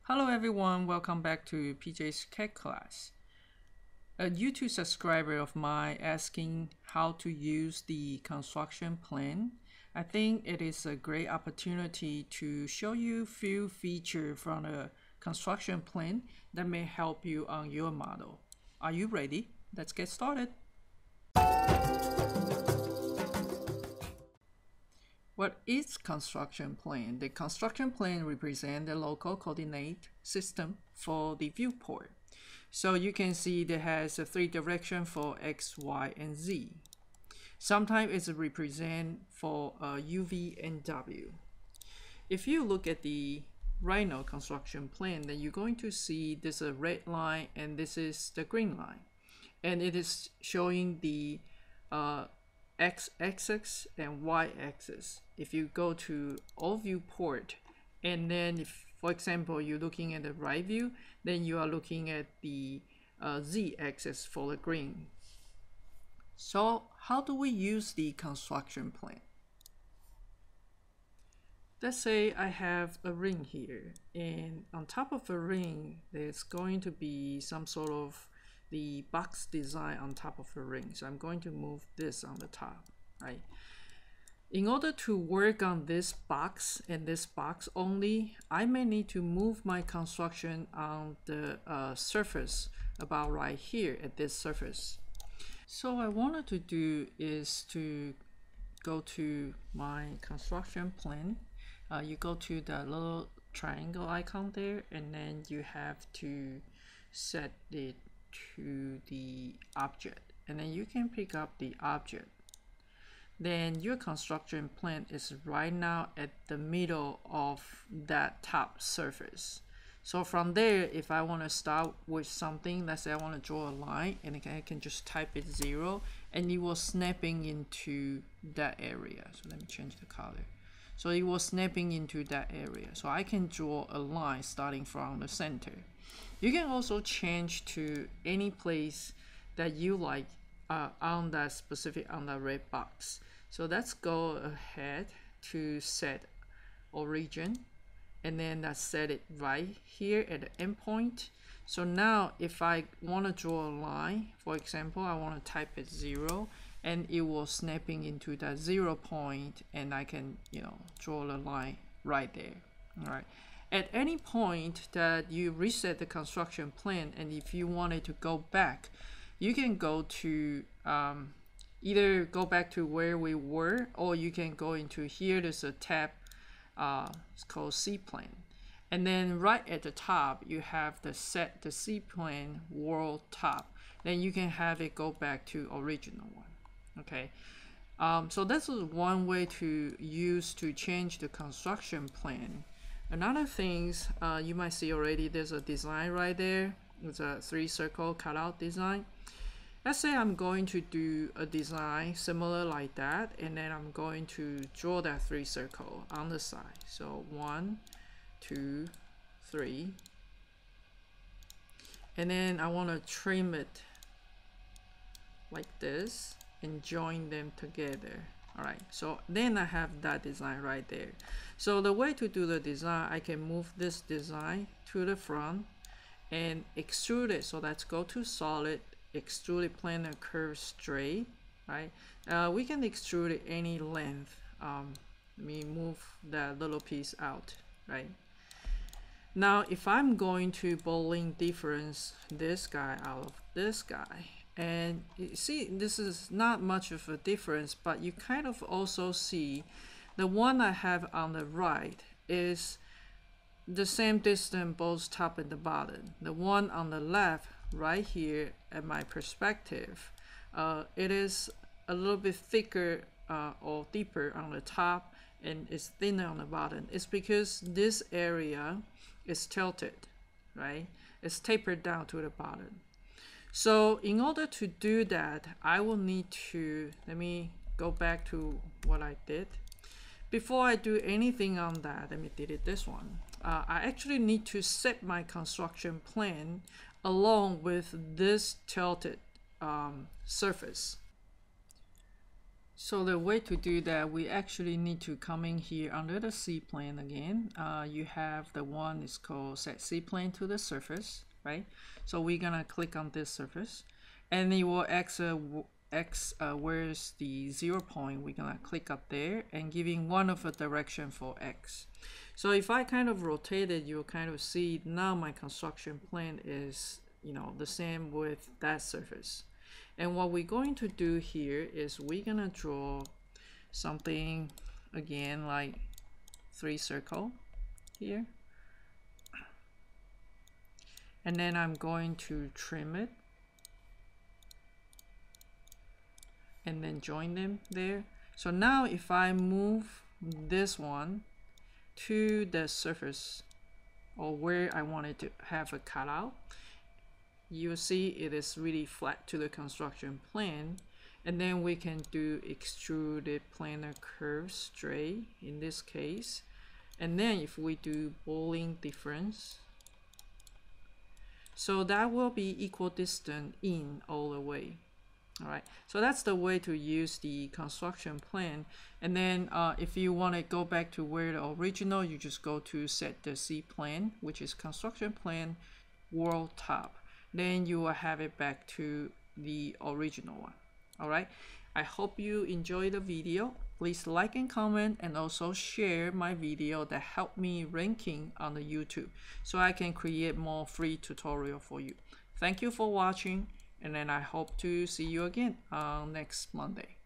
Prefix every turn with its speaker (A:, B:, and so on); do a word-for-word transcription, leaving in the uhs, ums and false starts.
A: Hello everyone, welcome back to P J's C A D class. A YouTube subscriber of mine asking how to use the construction plan. I think it is a great opportunity to show you few features from a construction plan that may help you on your model. Are you ready? Let's get started. What is construction plane? The construction plane represents the local coordinate system for the viewport. So you can see it has a three direction for X, Y, and Z. Sometimes it's represent for uh, U V and W. If you look at the Rhino construction plane, then you're going to see this a red line and this is the green line. And it is showing the uh, x-axis and y-axis. If you go to all viewport, and then if, for example, you're looking at the right view, then you are looking at the uh, z-axis for the green. So how do we use the construction plan? Let's say I have a ring here, and on top of the ring, there's going to be some sort of the box design on top of the ring. So I'm going to move this on the top, right? In order to work on this box and this box only, I may need to move my construction on the uh, surface about right here at this surface. So what I wanted to do is to go to my construction plan. Uh, you go to the little triangle icon there, and then you have to set it to the object, and then you can pick up the object. Then your construction plan is right now at the middle of that top surface. So from there, if I want to start with something, let's say I want to draw a line, and I can just type it zero, and it will snapping into that area. So let me change the color. So it was snapping into that area. So I can draw a line starting from the center. You can also change to any place that you like uh, on that specific, on the red box. So let's go ahead to set origin, and then let's set it right here at the endpoint. So now if I want to draw a line, for example, I want to type it zero, and it will snapping into that zero point, and I can, you know, draw the line right there. All right. At any point that you reset the construction plan, and if you wanted to go back, you can go to um, either go back to where we were, or you can go into here. There's a tab, uh, it's called CPlane. And then right at the top, you have the set the CPlane world top. Then you can have it go back to original one. Okay. Um, so this is one way to use to change the construction plan. Another things uh, you might see already, there's a design right there. It's a three circle cutout design. Let's say I'm going to do a design similar like that, and then I'm going to draw that three circle on the side. So one, two, three. And then I want to trim it like this and join them together. All right, so then I have that design right there. So the way to do the design, I can move this design to the front and extrude it. So let's go to solid, extrude it planar curve straight, right? Uh, we can extrude it any length. Um, let me move that little piece out, right? Now, if I'm going to Boolean difference this guy out of this guy, and you see, this is not much of a difference, but you kind of also see the one I have on the right is the same distance both top and the bottom. The one on the left, right here at my perspective, uh, it is a little bit thicker uh, or deeper on the top, and it's thinner on the bottom. It's because this area is tilted, right? It's tapered down to the bottom. So in order to do that, I will need to, let me go back to what I did. Before I do anything on that, let me delete this one. Uh, I actually need to set my construction plan along with this tilted um, surface. So the way to do that, we actually need to come in here under the CPlane again. Uh, you have the one is called set CPlane to the surface, right? So we're gonna click on this surface, and it will X, uh, X uh, where's the zero point. We're gonna click up there and giving one of a direction for X. So if I kind of rotate it, you'll kind of see now my construction plane is, you know, the same with that surface. And what we're going to do here is we're gonna draw something again like three circle here, and then I'm going to trim it and then join them there. So now if I move this one to the surface or where I wanted to have a cutout, you'll see it is really flat to the construction plane, and then we can do extruded planar curve straight in this case, and then if we do Boolean difference, so that will be equal distance in all the way. All right, so that's the way to use the construction plane. And then uh, if you want to go back to where the original, you just go to set the CPlane, which is construction plane world top. Then you will have it back to the original one. All right, I hope you enjoy the video. Please like and comment, and also share my video that help me ranking on the YouTube, so I can create more free tutorial for you. Thank you for watching, and then I hope to see you again on next Monday.